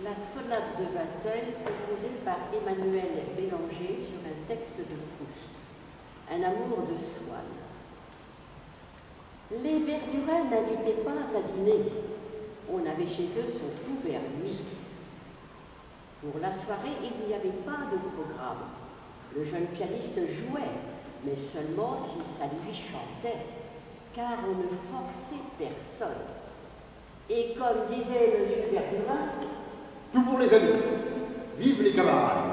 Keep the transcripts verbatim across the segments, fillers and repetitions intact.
la sonate de Vatel composée par Emmanuel Bélanger sur un texte de Proust, Un amour de Swann. Les Verdurins n'invitaient pas à dîner. On avait chez eux son couvert nuit. Pour la soirée, il n'y avait pas de programme. Le jeune pianiste jouait, mais seulement si ça lui chantait, car on ne forçait personne. Et comme disait M. Verdurin, tout pour les amis, vive les camarades.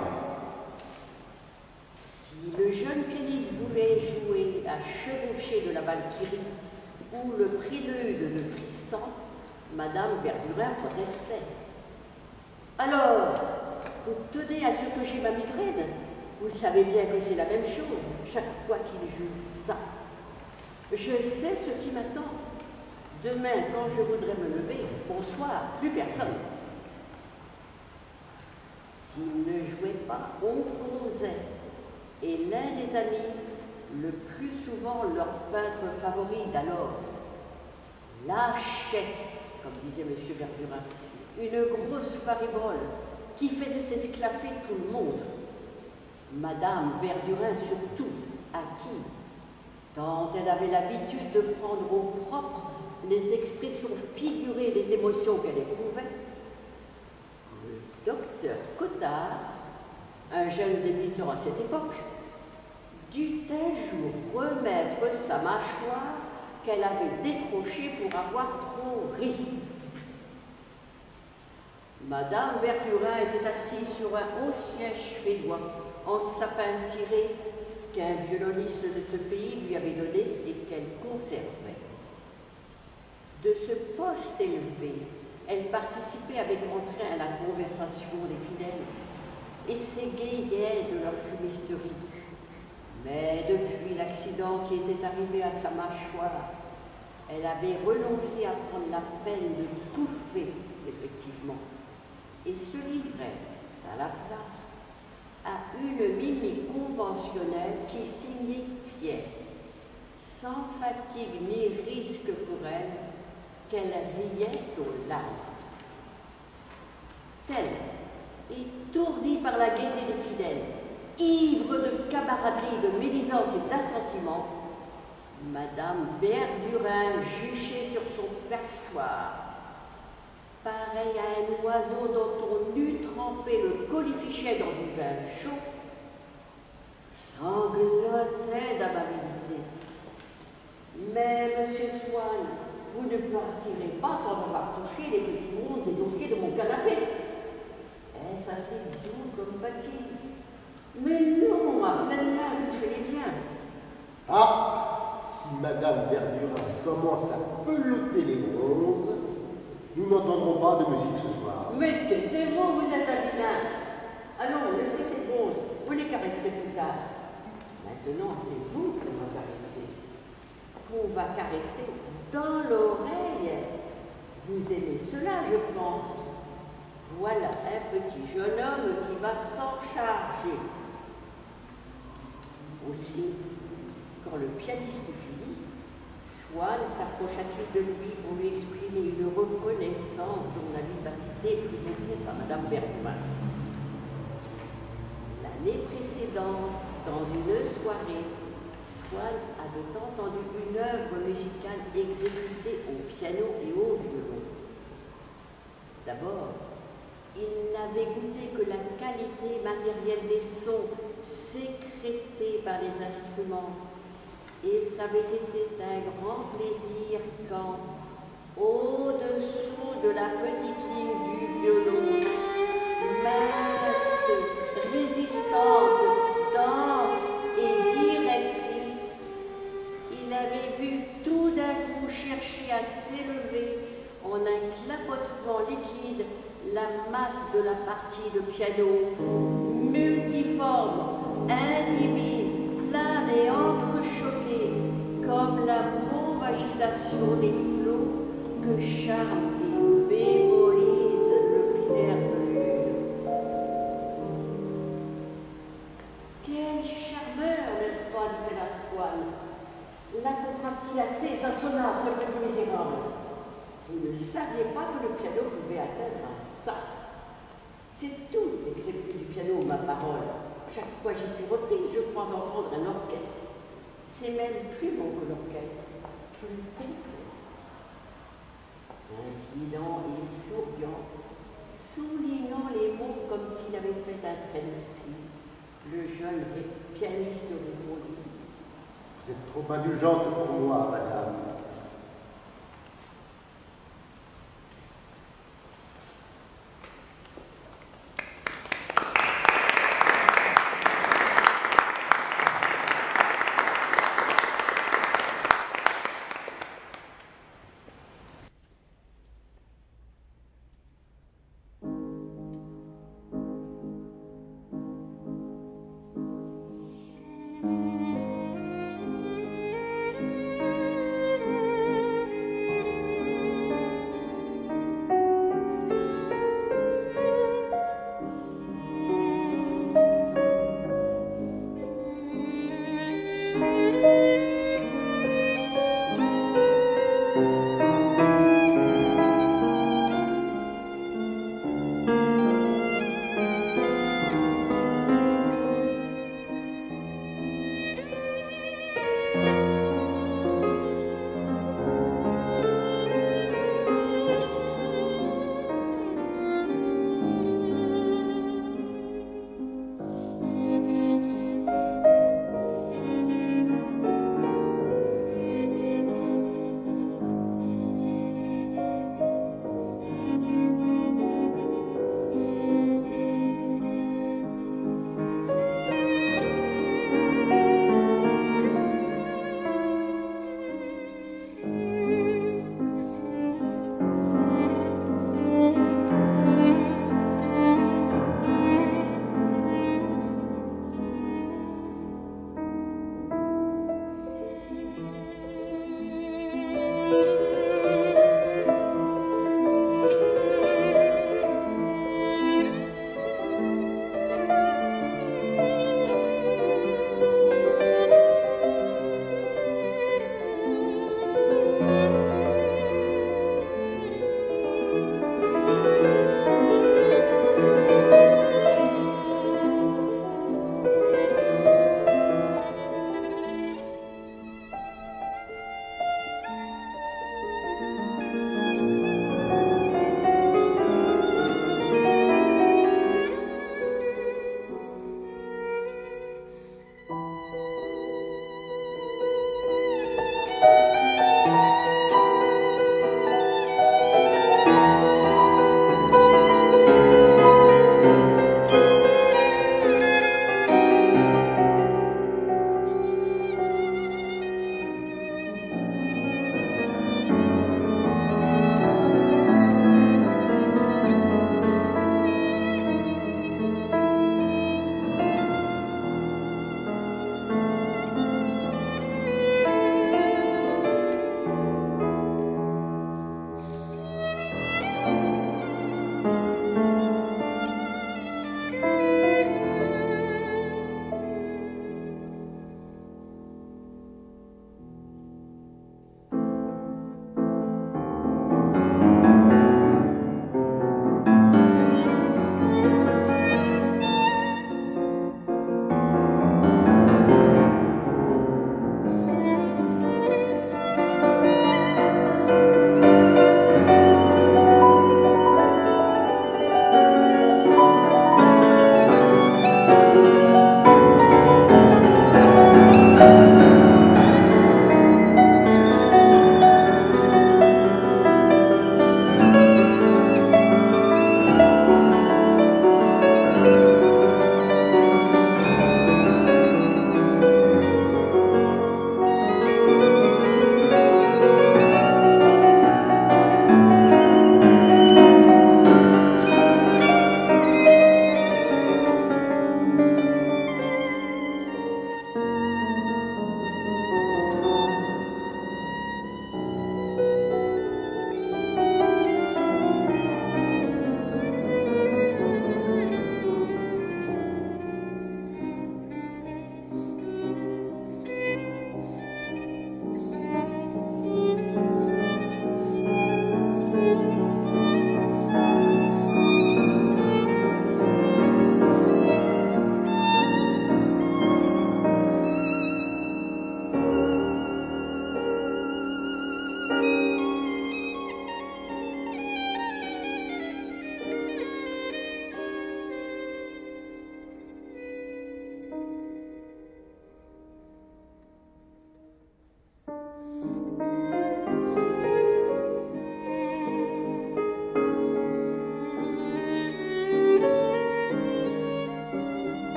Si le jeune pianiste voulait jouer à Chevaucher de la Valkyrie ou le prélude de Tristan, Madame Verdurin protestait. Alors, vous tenez à ce que j'ai ma migraine? Vous savez bien que c'est la même chose chaque fois qu'il joue ça. Je sais ce qui m'attend. Demain, quand je voudrais me lever, bonsoir, plus personne. S'il ne jouait pas, on causait. Et l'un des amis, le plus souvent leur peintre favori d'alors, lâchait, comme disait M. Verdurin, une grosse faribole qui faisait s'esclaffer tout le monde. Madame Verdurin surtout, à qui, tant elle avait l'habitude de prendre au propre les expressions figurées des émotions qu'elle éprouvait, le docteur Cottard, un jeune débutant à cette époque, dut un jour remettre sa mâchoire qu'elle avait décrochée pour avoir trop ri. Madame Verdurin était assise sur un haut siège suédois en sapin ciré qu'un violoniste de ce pays lui avait donné et qu'elle conservait. De ce poste élevé, elle participait avec entrain à la conversation des fidèles et s'égayait de leur fumisterie. Mais depuis l'accident qui était arrivé à sa mâchoire, elle avait renoncé à prendre la peine de touffer, effectivement, et se livrait à la place à une mimique conventionnelle qui signifiait, sans fatigue ni risque pour elle, qu'elle riait aux larmes. Telle, étourdie par la gaieté des fidèles, ivre de camaraderie, de médisance et d'assentiment, Madame Verdurin juchait sur son perchoir, pareil à un oiseau dont on eût trempé le colifichet dans du vin chaud, sanglotait d'amabilité. Mais, Monsieur Swann, vous ne partirez pas sans avoir touché les petits mondes des dossiers de mon canapé. Est-ce assez doux comme fatigue? Mais non, à pleine main, touchez-les bien. Ah, si Madame Verdurin commence à peloter les bronzes, nous n'entendrons pas de musique ce soir. Mais taisez-vous, vous êtes un vilain. Allons, laissez ces bronzes, vous les caresserez plus tard. Maintenant, c'est vous qu'on va caresser. Qu'on va caresser dans l'oreille. Vous aimez cela, je pense. Voilà un petit jeune homme qui va s'en charger. Aussi, quand le pianiste finit, Swann s'approcha-t-il de lui pour lui exprimer une reconnaissance dont la vivacité fut montée par Madame Verdurin. L'année précédente, dans une soirée, Swann avait entendu une œuvre musicale exécutée au piano et au violon. D'abord, il n'avait goûté que la qualité matérielle des sons sécrétés par les instruments, et ça avait été un grand plaisir quand, au-dessous de la petite ligne du violon, mince, résistante, dense et directrice, il avait vu tout d'un coup chercher à s'élever en un clapotement liquide la masse de la partie de piano, multiforme, indivise, plane et entrechoquée, comme la mauve agitation des flots que charme et bébolise le clair de lune. Quel charmeur, n'est-ce pas, dit la Swann. La contrainte-t-il assez, ça sonna après petit misérable. Vous ne saviez pas que le piano pouvait atteindre ça. C'est tout, excepté du piano, ma parole. Chaque fois j'y suis reprise, je crois entendre un orchestre. C'est même plus bon que l'orchestre, plus complet. Scintillant et souriant, soulignant les mots comme s'il avait fait un trait d'esprit, le jeune pianiste répondit: Vous êtes trop indulgente pour moi, madame.